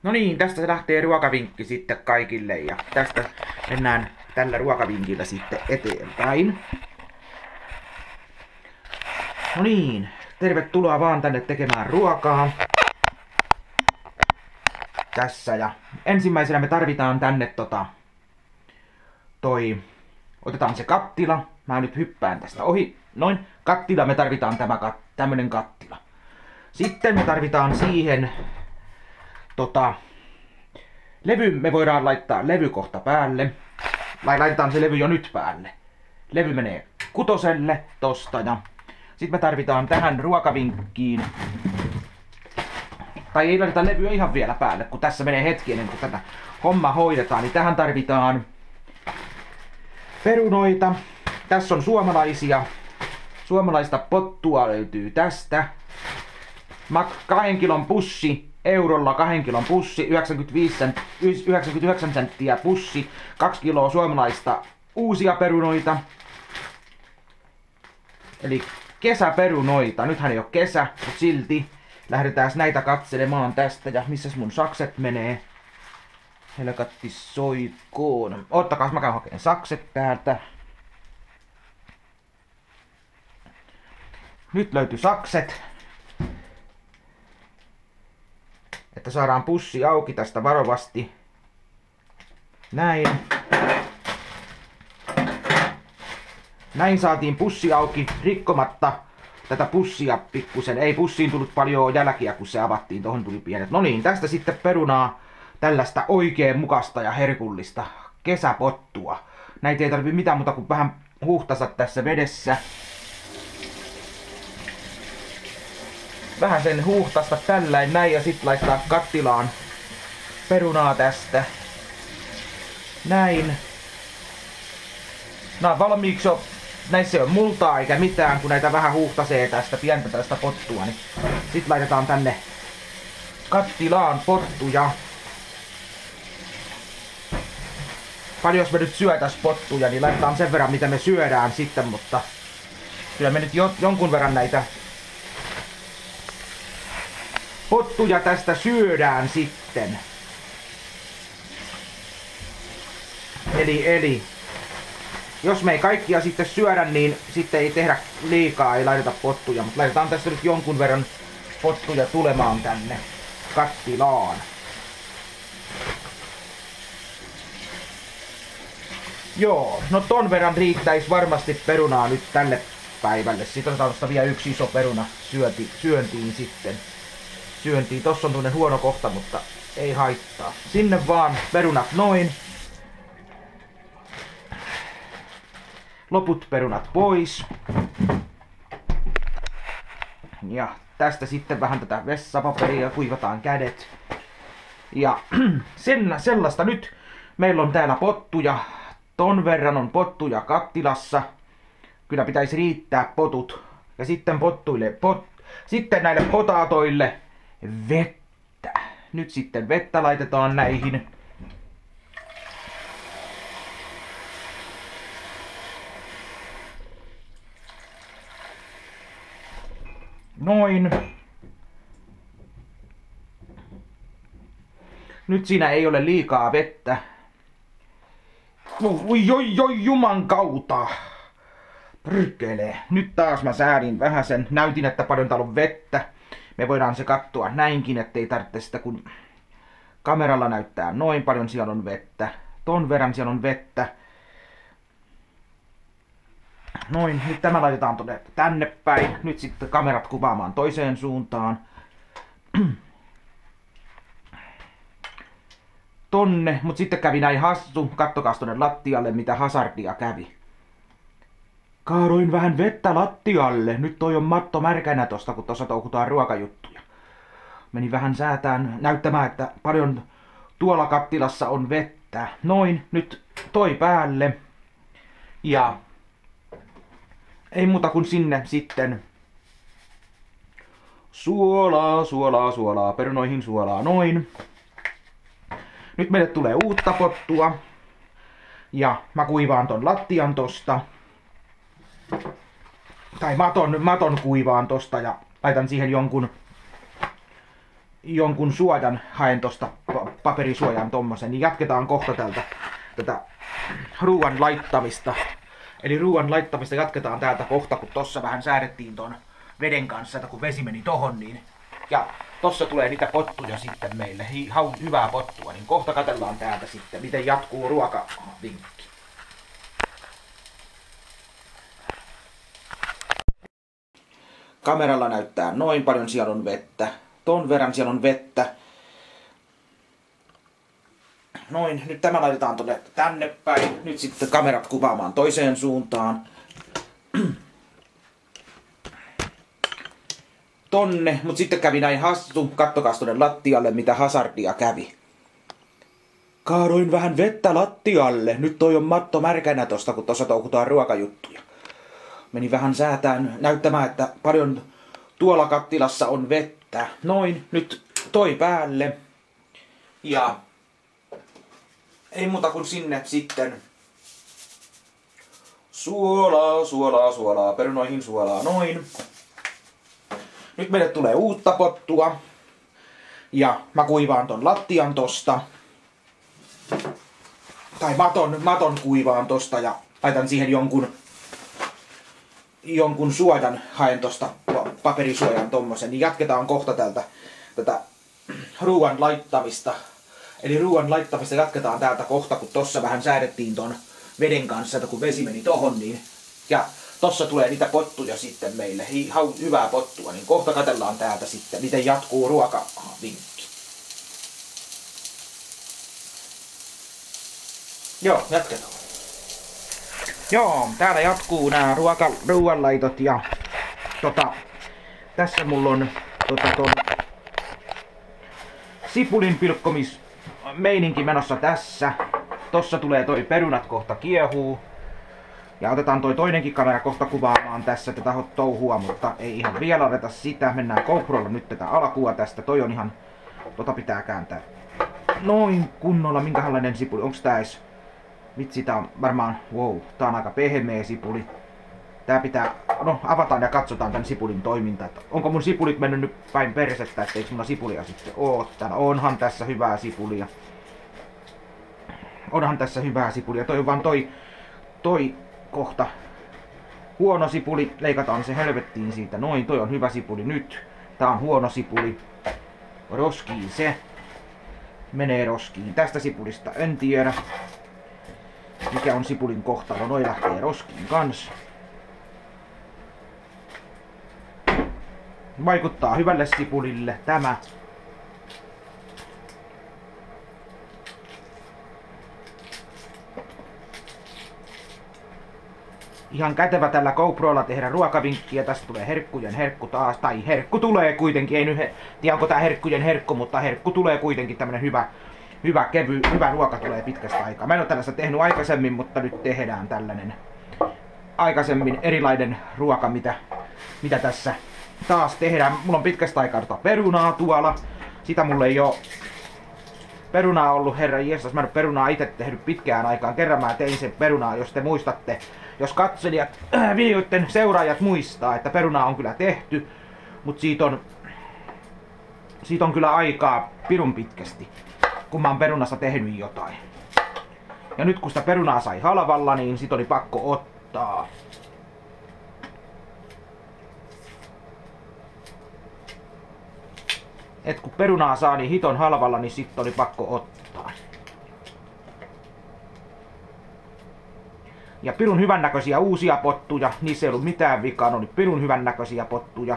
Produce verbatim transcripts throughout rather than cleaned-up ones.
No niin, tästä se lähtee ruokavinkki sitten kaikille ja tästä mennään tällä ruokavinkillä sitten eteenpäin. No niin, tervetuloa vaan tänne tekemään ruokaa. Tässä ja ensimmäisenä me tarvitaan tänne tota toi, otetaan se kattila. Mä nyt hyppään tästä ohi. Noin, kattila me tarvitaan tämä kat, tämmönen kattila. Sitten me tarvitaan siihen tota levy, me voidaan laittaa levy kohta päälle. Laitetaan se levy jo nyt päälle. Levy menee kutoselle tosta ja sitten me tarvitaan tähän ruokavinkkiin. Tai ei laiteta levyä ihan vielä päälle, kun tässä menee hetki ennen kuin tätä homma hoidetaan. Niin tähän tarvitaan perunoita. Tässä on suomalaisia. Suomalaista pottua löytyy tästä. Kahden kilon pussi, eurolla kahden kilon pussi, yhdeksänkymmentäyhdeksän senttiä pussi, kaksi kiloa suomalaista uusia perunoita. Eli kesäperunoita. Nythän ei ole kesä, mutta silti lähdetään näitä katselemaan tästä. Ja missäs mun sakset menee? Helkatti soikoon. Ottakaa, mä käyn hakemaan sakset täältä. Nyt löytyi sakset. Että saadaan pussi auki tästä varovasti. Näin. Näin saatiin pussi auki rikkomatta tätä pussia pikkusen. Ei pussiin tullut paljon jälkiä, kun se avattiin. Tohon tuli pienet. No niin, tästä sitten perunaa tällaista oikein mukasta ja herkullista kesäpottua. Näitä ei tarvitse mitään muuta kuin vähän huhtasa tässä vedessä. Vähän sen huuhtasta tälläin näin ja sit laittaa kattilaan perunaa tästä. Näin. Nää valmiiksi on, näissä ei ole multaa eikä mitään, kun näitä vähän huuhtasee tästä pientä tästä pottua. Niin sit laitetaan tänne kattilaan pottuja. Paljon jos me nyt syötäis pottuja, niin laitetaan sen verran mitä me syödään sitten, mutta kyllä me nyt jo, jonkun verran näitä pottuja tästä syödään sitten. Eli, eli jos me ei kaikkia sitten syödä, niin sitten ei tehdä liikaa, ei laiteta pottuja. Mutta laitetaan tässä nyt jonkun verran pottuja tulemaan tänne kattilaan. Joo, no ton verran riittäisi varmasti perunaa nyt tälle päivälle. Sitten otetaan tosta vielä yksi iso peruna syönti, syöntiin sitten. Syöntiin. Tossa on tuollainen huono kohta, mutta ei haittaa. Sinne vaan perunat noin. Loput perunat pois. Ja tästä sitten vähän tätä vessapaperia, kuivataan kädet. Ja sen, sellaista nyt. Meillä on täällä pottuja. Ton verran on pottuja kattilassa. Kyllä pitäisi riittää potut. Ja sitten pottuille, pot, sitten näille potaatoille vettä. Nyt sitten vettä laitetaan näihin. Noin. Nyt siinä ei ole liikaa vettä. Oi, oi, oi, juman kautta. Pyrkele. Nyt taas mä säädin vähän sen. Näytin, että paljon täällä on vettä. Me voidaan se katsoa näinkin, ettei tarvitse sitä, kun kameralla näyttää noin paljon siellä on vettä. Ton verran siellä on vettä. Noin, nyt tämä laitetaan tonne tänne päin. Nyt sitten kamerat kuvaamaan toiseen suuntaan. Tonne, mutta sitten kävi näin hassu. Kattokaa tonne lattialle, mitä hasardia kävi. Kaadoin vähän vettä lattialle. Nyt toi on matto märkänä tosta, kun tossa touhutaan ruokajuttuja. Meni vähän säätään näyttämään, että paljon tuolla kattilassa on vettä. Noin, nyt toi päälle. Ja ei muuta kuin sinne sitten suolaa, suolaa, suolaa, perunoihin suolaa, noin. Nyt meille tulee uutta pottua. Ja mä kuivaan ton lattian tosta. Tai maton, maton kuivaan tosta ja laitan siihen jonkun jonkun suojan haen tosta paperisuojan tommosen, niin jatketaan kohta tältä tätä ruoan laittamista. Eli ruoan laittamista jatketaan täältä kohta, kun tossa vähän säädettiin ton veden kanssa, että kun vesi meni tohon, niin ja tossa tulee niitä pottuja sitten meille, Hi, hau, hyvää pottua, niin kohta katsellaan täältä sitten, miten jatkuu ruokavinkki. Kameralla näyttää noin paljon, siellä on vettä. Ton verran siellä on vettä. Noin, nyt tämä laitetaan tonne tänne päin. Nyt sitten kamerat kuvaamaan toiseen suuntaan. Tonne, mutta sitten kävi näin hassu. Kattokaa tonne lattialle, mitä hazardia kävi. Kaadoin vähän vettä lattialle. Nyt toi on matto märkänä tosta, kun tossa touhutaan ruokajuttuja. Meni vähän säätään näyttämään, että paljon tuolla kattilassa on vettä. Noin, nyt toi päälle. Ja ei muuta kuin sinne sitten suolaa, suolaa, suolaa, perunoihin suolaa, noin. Nyt meille tulee uutta pottua. Ja mä kuivaan ton lattian tosta. Tai maton, maton kuivaan tosta ja laitan siihen jonkun jonkun suojan haen tosta paperisuojan tommosen, niin jatketaan kohta tältä tätä ruoan laittamista. Eli ruoan laittamista jatketaan täältä kohta, kun tossa vähän säädettiin ton veden kanssa, että kun vesi meni tohon, niin ja tossa tulee niitä pottuja sitten meille, Hi, hau, hyvää pottua, niin kohta katsellaan täältä sitten, miten jatkuu ruokavinkki. Joo, jatketaan. Joo, täällä jatkuu nämä ruoka, ruoanlaitot ja tota, tässä mulla on tota, ton sipulin pilkkomis meininki menossa tässä. Tossa tulee toi perunat kohta kiehuu. Ja otetaan toi toinenkin kamera kohta kuvaamaan tässä tätä touhua, mutta ei ihan vielä oteta sitä. Mennään GoProlla nyt tätä alkua tästä. Toi on ihan, tota pitää kääntää noin kunnolla. Minkälainen sipuli, onks tää edes? Vitsi, tää on varmaan, wow, tää on aika pehmeä sipuli. Tää pitää, no avataan ja katsotaan tän sipulin toiminta. Että onko mun sipulit mennyt nyt päin persettä, ettei mulla sipulia sitten oo. Täällä onhan tässä hyvää sipulia. Onhan tässä hyvää sipulia. Toi on vaan toi, toi kohta huono sipuli. Leikataan se helvettiin siitä. Noin, toi on hyvä sipuli nyt. Tää on huono sipuli. Roskiin se. Menee roskiin. Tästä sipulista en tiedä. Mikä on sipulin kohtalo, noi lähtee roskiin kans. Vaikuttaa hyvälle sipulille tämä. Ihan kätevä tällä GoProlla tehdä ruokavinkkiä. Tästä tulee herkkujen herkku taas. Tai herkku tulee kuitenkin. Ei nyt he, tiedä onko tää herkkujen herkku, mutta herkku tulee kuitenkin tämmönen hyvä. Hyvä, kevy, hyvä ruoka tulee pitkästä aikaa. Mä en ole tällaista tehnyt aikaisemmin, mutta nyt tehdään tällainen aikaisemmin erilainen ruoka, mitä, mitä tässä taas tehdään. Mulla on pitkästä aikaa tota perunaa tuolla. Sitä mulla ei oo perunaa ollut, herra Jeesus. Mä en ole perunaa itse tehnyt pitkään aikaan. Kerran mä tein sen perunaa, jos te muistatte. Jos katselijat, äh, videoiden seuraajat muistaa, että perunaa on kyllä tehty. Mut siitä on, siitä on kyllä aikaa pirun pitkästi, kun mä oon perunassa tehnyt jotain. Ja nyt kun sitä perunaa sai halvalla, niin sit oli pakko ottaa. Et kun perunaa saa niin hiton halvalla, niin sit oli pakko ottaa. Ja pirun hyvännäköisiä uusia pottuja, niissä ei ollut mitään vikaa, ne oli pirun hyvännäköisiä pottuja.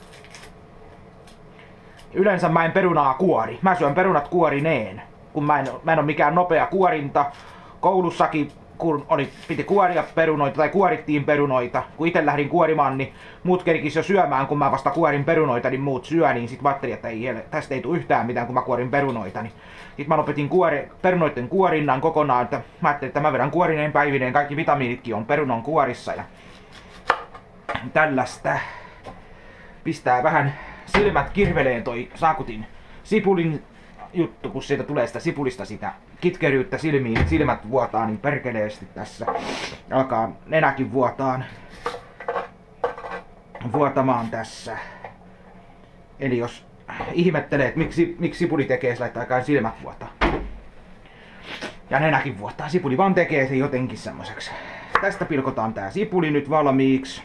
Yleensä mä en perunaa kuori. Mä syön perunat kuorineen, kun mä en, mä en ole mikään nopea kuorinta. Koulussakin, kun oli, piti kuoria perunoita tai kuorittiin perunoita, kun itse lähdin kuorimaan, niin muut kerkis jo syömään, kun mä vasta kuorin perunoita, niin muut syö, niin sit mä ajattelin, että ei, tästä ei tule yhtään mitään, kun mä kuorin perunoita. Niin sit mä lopetin kuori, perunoiden kuorinnan kokonaan, että mä ajattelin, että mä vedän kuorineen päivineen, kaikki vitamiinitkin on perunon kuorissa ja tällaista. Pistää vähän silmät kirveleen toi Saakutin sipulin juttu, kun siitä tulee sitä sipulista sitä kitkeryyttä silmiin, silmät vuotaa niin perkeleesti tässä. Alkaa nenäkin vuotaan, vuotamaan tässä. Eli jos ihmettelee, että miksi, miksi sipuli tekee sillä, että aikaan silmät vuotaa. Ja nenäkin vuottaa. Sipuli vaan tekee se jotenkin semmoiseksi. Tästä pilkotaan tää sipuli nyt valmiiksi.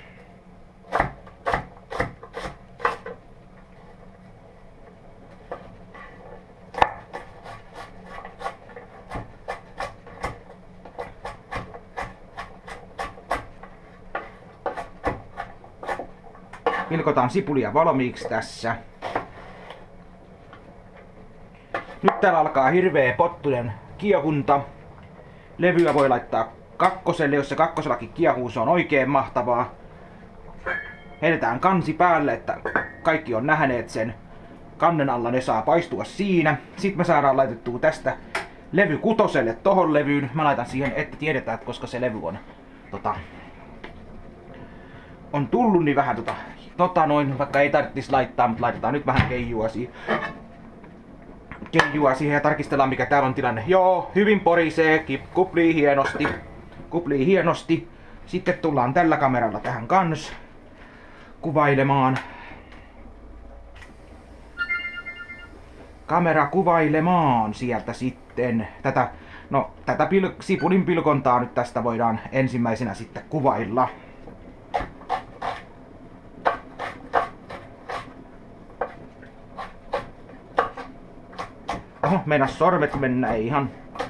Pilkotaan sipulia valmiiksi tässä. Nyt täällä alkaa hirveä pottunen kiehunta. Levyä voi laittaa kakkoselle, jos se kakkosellakin kiehuu, se on oikein mahtavaa. Heitetään kansi päälle, että kaikki on nähneet sen. Kannen alla ne saa paistua siinä. Sitten me saadaan laitettua tästä levy kutoselle tohon levyyn. Mä laitan siihen, että tiedetään, että koska se levy on tota, on tullut, niin vähän tota, tota noin, vaikka ei tarvitsisi laittaa, mutta laitetaan nyt vähän keijua siihen. Keijua siihen ja tarkistellaan mikä täällä on tilanne. Joo, hyvin porisee, kuplii hienosti. Kuplii hienosti. Sitten tullaan tällä kameralla tähän kans kuvailemaan. Kamera kuvailemaan sieltä sitten. Tätä, no, tätä pil sipulin pilkontaa nyt tästä voidaan ensimmäisenä sitten kuvailla. Oho, meinas sormet mennä ihan.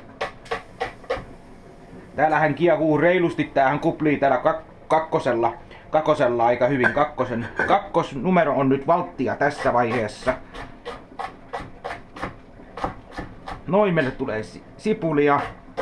Täällähän kiehuu reilusti, tämähän kuplii täällä kak kakkosella, kakkosella aika hyvin. Kakkosen, kakkosnumero on nyt valttia tässä vaiheessa. Noin meille tulee sipulia.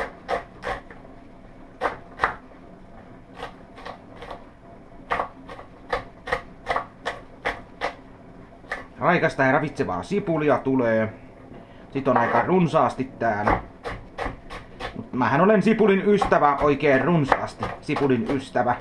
Raikasta ja ravitsevaa sipulia tulee. Sitten on aika runsaasti täällä. Mut mähän olen sipulin ystävä oikein runsaasti. Sipulin ystävä.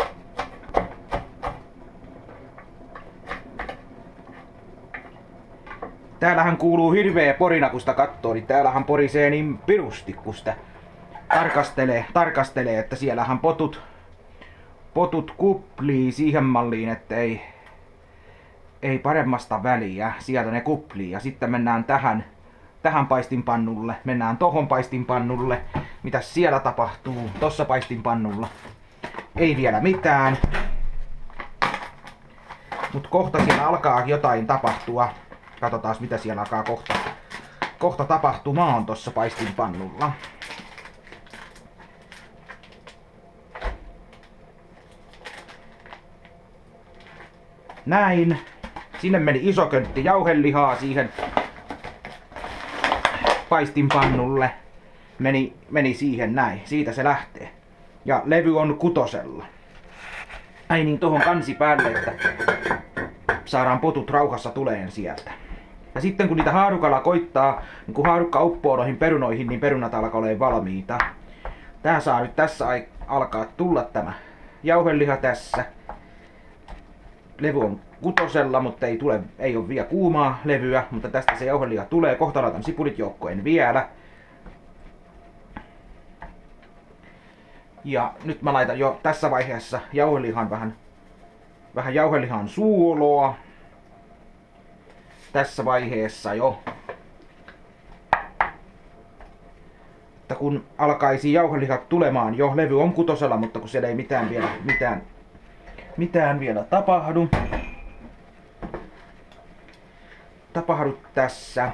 Täällähän kuuluu hirveä porina, kun sitä kattoo, niin täällähän porisee niin pirusti, kun sitä tarkastelee, tarkastelee, että siellähän potut, potut kuplii siihen malliin, että ei, ei paremmasta väliä. Sieltä ne kuplii ja sitten mennään tähän, tähän paistinpannulle, mennään tohon paistinpannulle. Mitäs siellä tapahtuu? Tossa paistinpannulla. Ei vielä mitään. Mut kohta siellä alkaa jotain tapahtua. Katsotaan mitä siellä alkaa kohta, kohta tapahtumaan tossa paistinpannulla. Näin. Sinne meni iso köntti jauhelihaa siihen paistinpannulle. Meni, meni siihen näin. Siitä se lähtee. Ja levy on kutosella. Ai niin, tohon kansi päälle, että saadaan potut rauhassa tuleen sieltä. Ja sitten kun niitä haarukalla koittaa, niin kun haarukka uppoo noihin perunoihin, niin perunat alkaa olla valmiita. Tää saa nyt tässä alkaa tulla tämä jauheliha tässä. Levy on kutosella, mutta ei, tule, ei ole vielä kuumaa levyä, mutta tästä se jauheliha tulee. Kohta laitan sipulit joukkoen vielä. Ja nyt mä laitan jo tässä vaiheessa jauhelihan vähän, vähän jauhelihan suoloa. Tässä vaiheessa jo. Että kun alkaisi jauhelihat tulemaan, jo levy on kutosella, mutta kun siellä ei mitään vielä, mitään, mitään vielä tapahdu. Tapahdu tässä.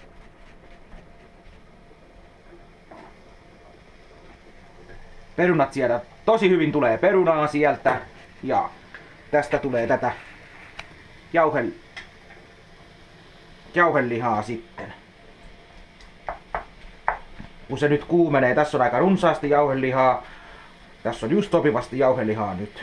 Perunat sieltä, tosi hyvin tulee perunaa sieltä ja tästä tulee tätä jauhel, jauhelihaa sitten. Kun se nyt kuumenee, tässä on aika runsaasti jauhelihaa, tässä on just sopivasti jauhelihaa nyt.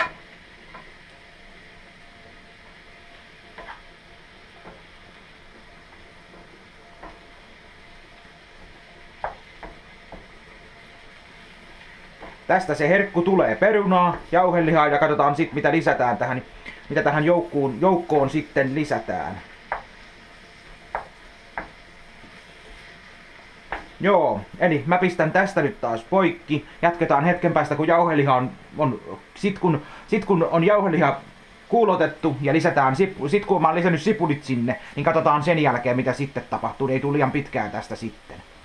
Tästä se herkku tulee perunaa, jauhelihaa ja katsotaan sitten mitä lisätään tähän, mitä tähän joukkoon, joukkoon sitten lisätään. Joo, eli mä pistän tästä nyt taas poikki. Jatketaan hetken päästä kun jauheliha on, on sit, kun, sit kun on jauheliha kuulotettu ja lisätään, sit kun mä oon lisännyt sipulit sinne, niin katsotaan sen jälkeen mitä sitten tapahtuu, ei tule liian pitkään tästä sitten.